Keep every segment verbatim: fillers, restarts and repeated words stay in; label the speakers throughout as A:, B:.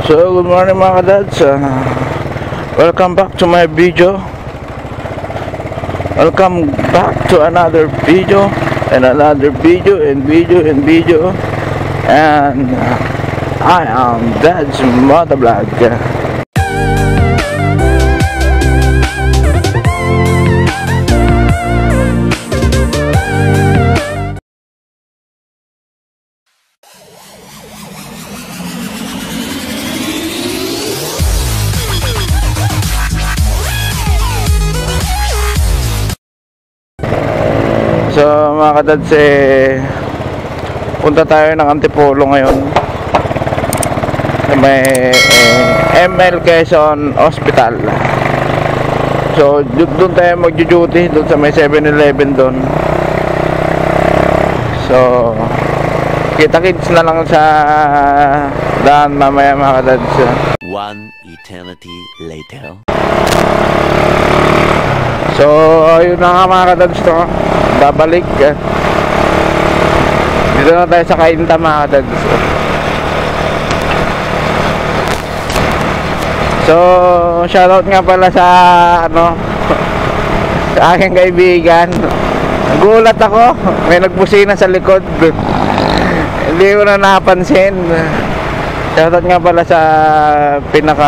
A: So good morning mga kadads, uh, welcome back to my video. Welcome back to another video and another video and video and video. And uh, I am Dad's Motovlog. So mga kadads, eh, punta tayo ng Antipolo ngayon. May eh, M L Quezon Hospital. So doon tayo mag-duty, doon sa may seven eleven doon. So kita-kits na lang sa daan mamaya mga kadads.
B: One eternity later.
A: So ayun na nga mga kadads, to babalik. Dito na tayo sa Cainta mga kadads. So shoutout nga pala sa ano sa aking kaibigan. Nagulat ako, may nagbusina sa likod. Hindi ko na napansin. Shoutout nga pala sa pinaka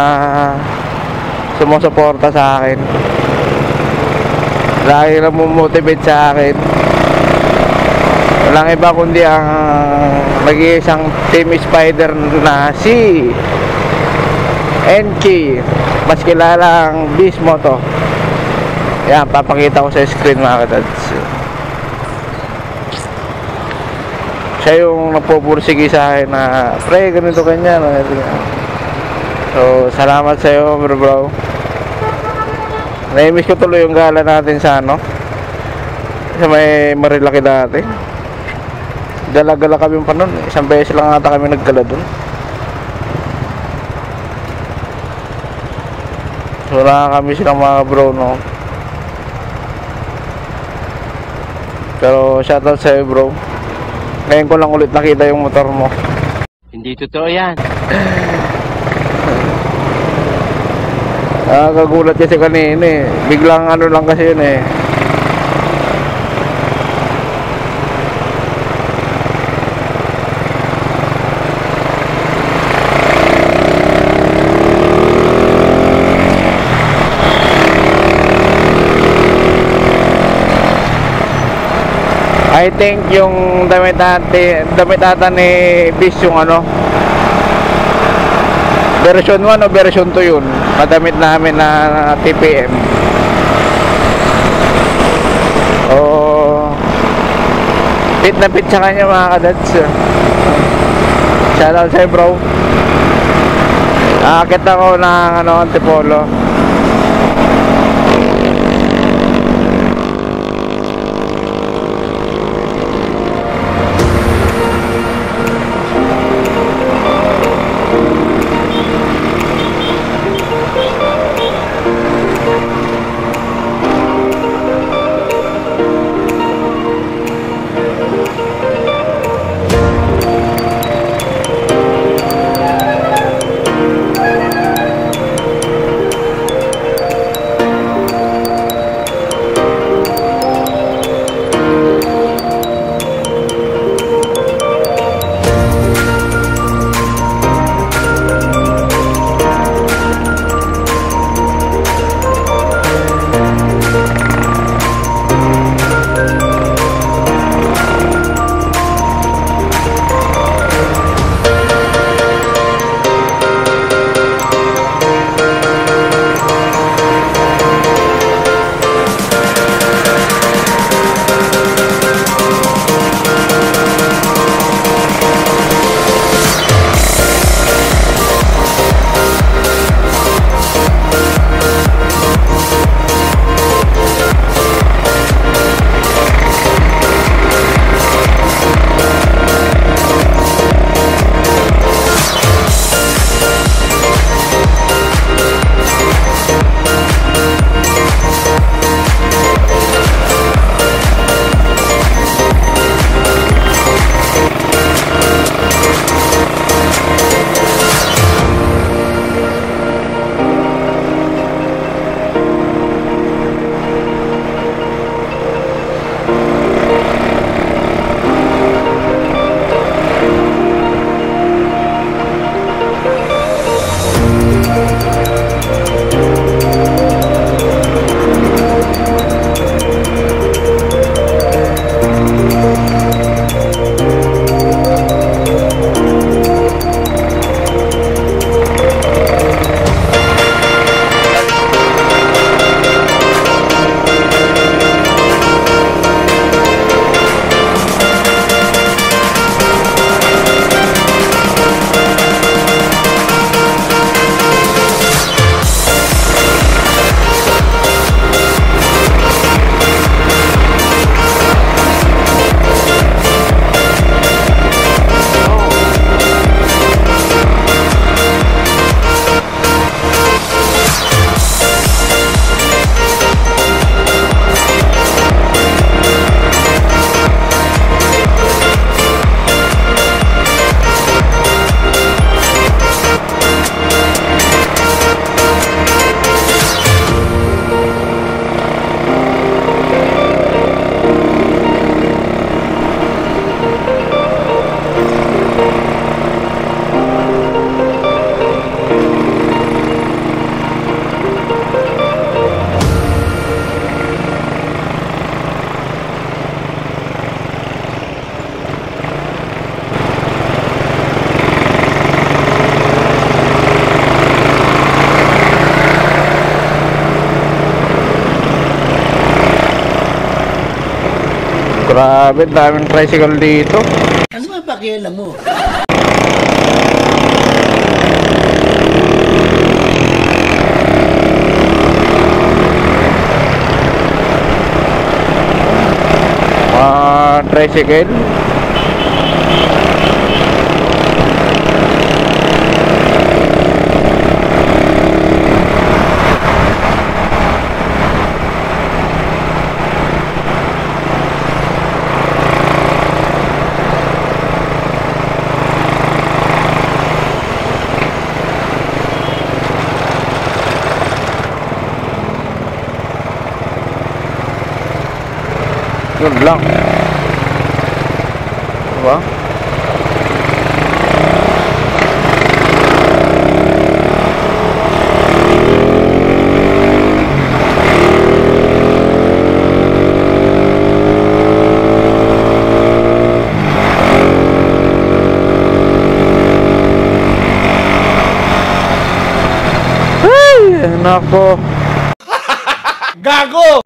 A: sumusuporta sa akin. Lagi na motivate sa akin. Walang iba kundi ang nag-iisang Team Spider na si Enki, mas kilalang Beast Moto. Yan, papakita ko sa screen mga kadads. Siya yung nagpupursige sa akin na pre, ganito ganyan. So salamat sa iyo bro bro. Na-miss ko tuloy yung gala natin sa ano, sa may Marilaki dati. Gala-gala kami pa nun. Isang beses lang ata kami naggala dun. Wala kami silang mga bro, no. Pero shoutout sa'yo bro. Ngayon ko lang ulit nakita yung motor mo.
B: Hindi totoo yan.
A: Nakakagulat kasi kanina eh. Biglang ano lang kasi yun eh. I think yung damit ate, damit ata ni Beast yung ano, version one o version two yun. Madamit namin na T P M. Oh, fit na fit sa kanya mga kadads. Shoutout sa'yo bro. Nakakit ako ng ano, Antipolo. Grabe, daming tricycle dito.
C: Ano ba pakialam mo?
A: Ah, tricycle. Yun lang. Diba? Ay, nako.
C: Gago!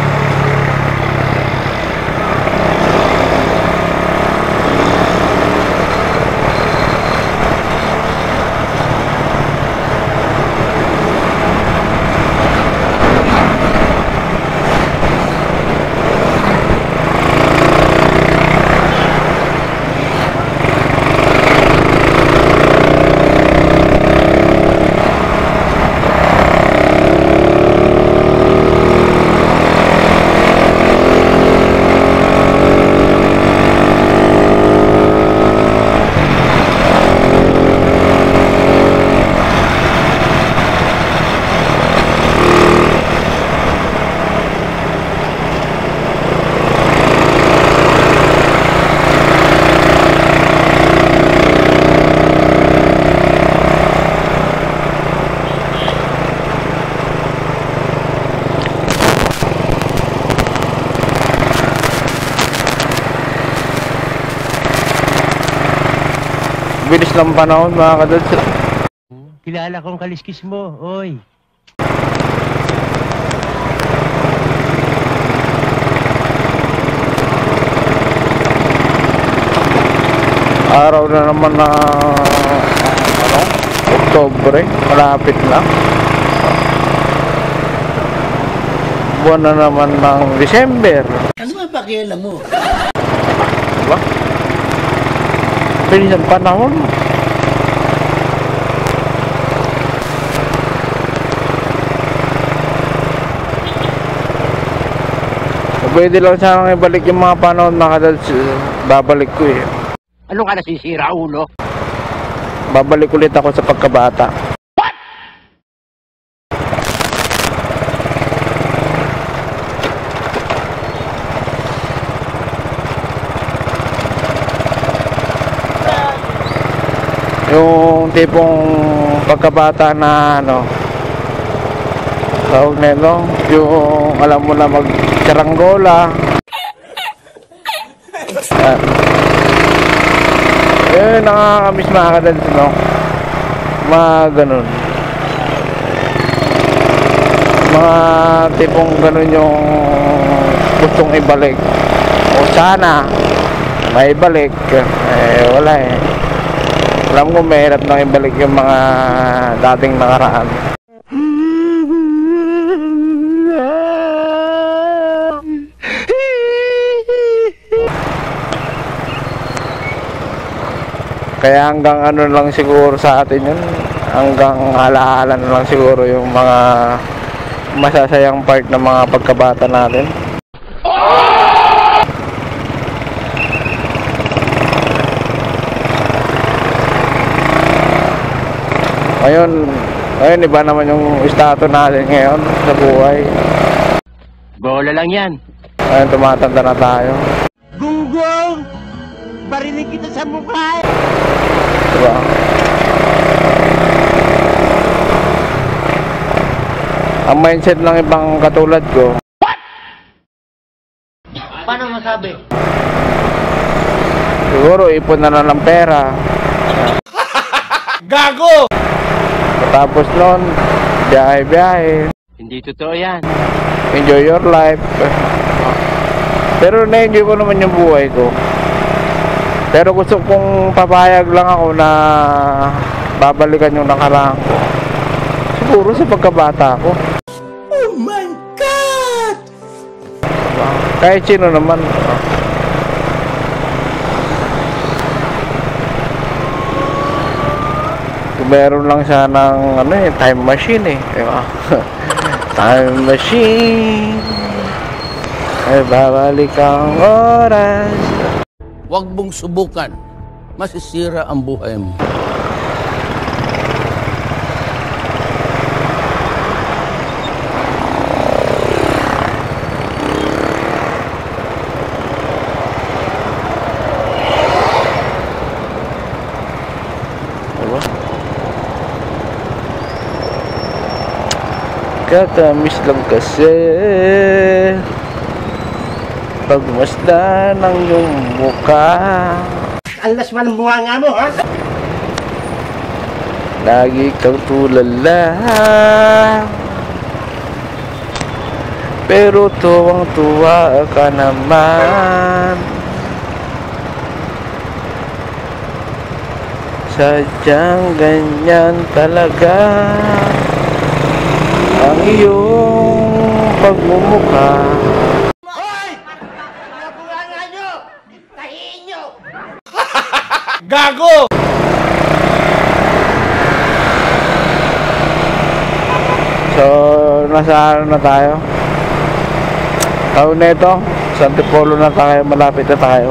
C: Bilis ng panahon mga kadods.
D: Kilala kong kaliskis mo, oy.
A: Araw na naman na ano, Oktubre, malapit na. Buwan na naman ng December.
C: Ano ba pakialam mo?
A: Diba? Bilis ng panahon. Pwede lang sanang ibalik yung mga panahon mga kadods. Babalik ko eh.
D: Ano ka nasisira, ulo?
A: Babalik ulit ako sa pagkabata. What? Yung tipong pagkabata na ano, tawag nito, yung alam mo na mag-saranggola. Yan. Eh, nakakamiss mga kadods, no? Mga ganun. Mga tipong ganun yung gustong ibalik. O sana, may ibalik. Eh, wala eh. Alam ko mahirap nang ibalik yung mga dating nakaraan. Kaya hanggang ano lang siguro sa atin yun, hanggang alaala na lang siguro yung mga masasayang part ng mga pagkabata natin. Ngayon, ngayon iba naman yung estado natin ngayon sa buhay.
D: Bola lang yan.
A: Ngayon tumatanda na tayo.
D: Gunggong! Barinig kita sa mukha!
A: Diba? Ang mindset ng ibang katulad ko. What?
D: Paano masabi?
A: Siguro ipon na lang ng pera.
C: Gago!
A: Tapos nun, biyahe-biyahe.
B: Hindi totoo yan.
A: Enjoy your life. Pero na-enjoy ko naman yung buhay ko. Pero gusto kong papayag lang ako na babalikan yung nakaraan ko. Siguro sa pagkabata ko.
C: Oh my God!
A: Diba? Kahit sino naman. Kung meron lang siya ng ano eh, time machine eh. Diba? Time machine. Ay babalik ang oras.
C: Huwag mong subukan. Masisira ang buhay mo.
A: Diba? Katamis lang kasi pagmasdan ng iyong mukha.
D: Alas man ang bunga nga mo, ha?
A: Lagi kang tulala, pero tuwang-tuwa ka naman. Sadyang ganyan talaga ang iyong pagmumukha.
D: Hoy! Mga bunga nga nyo! Tahiin nyo!
C: Gago!
A: So, nasa ano na tayo? Taon na ito, sa Antipolo na tayo, malapit na tayo.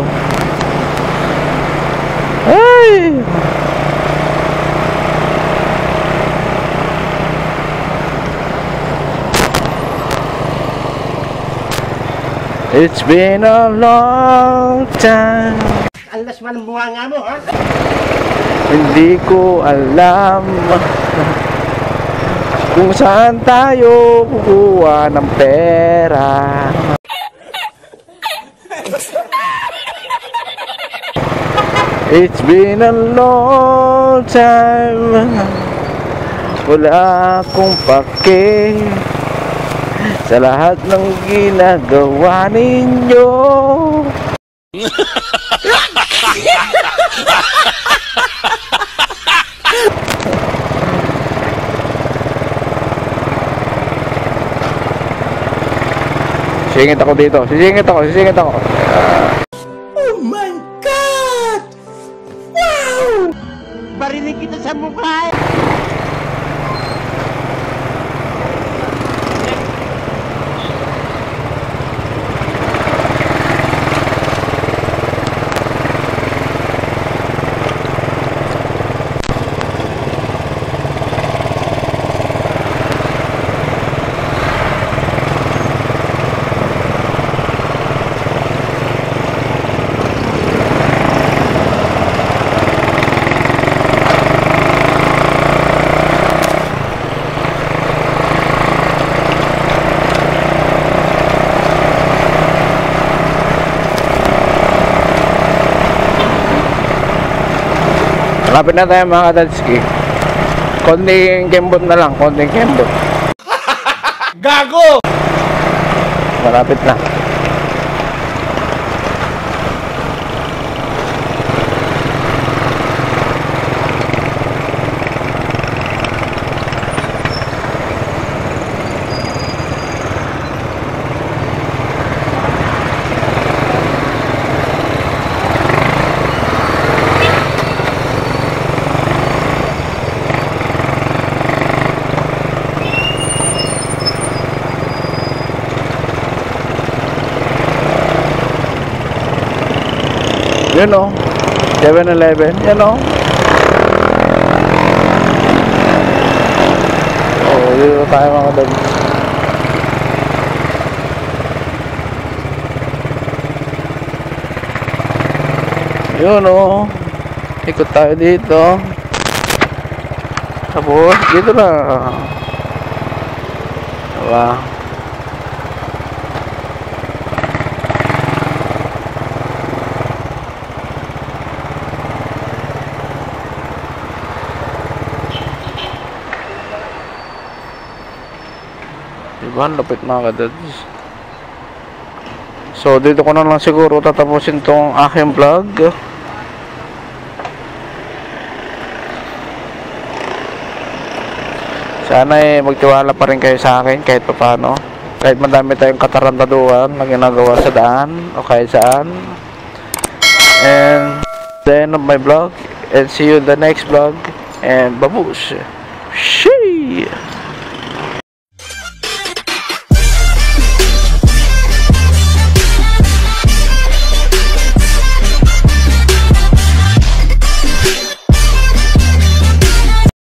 A: Ay! It's been a long time.
D: Alas man ang bunga nga mo, ha?
A: Hindi ko alam kung saan tayo kukuha ng pera. It's been a long time. Wala akong pake sa lahat ng ginagawa ninyo. Sisingit ako dito. Sisingit ako. Sisingit ako.
C: Oh my God! Wow!
D: Barinig kita sa mukha, eh!
A: Malapit na tayo mga kadadski. Konting kembot na lang. Konting kembot.
C: Gago!
A: Malapit na. Yun o, seven eleven, yan o. Oh, dito tayo mga kadad. Yun o, ikot tayo dito. Tapos, dito na. Diba? Diba? Lupit mga kadads. So dito ko na lang siguro tatapusin tong aking vlog. Sana eh magtiwala pa rin kayo sa akin kahit pa paano. Kahit madami tayong katarantaduhan na ginagawa sa daan o kahit saan. And the end of my vlog. And see you in the next vlog. And babush. Shee!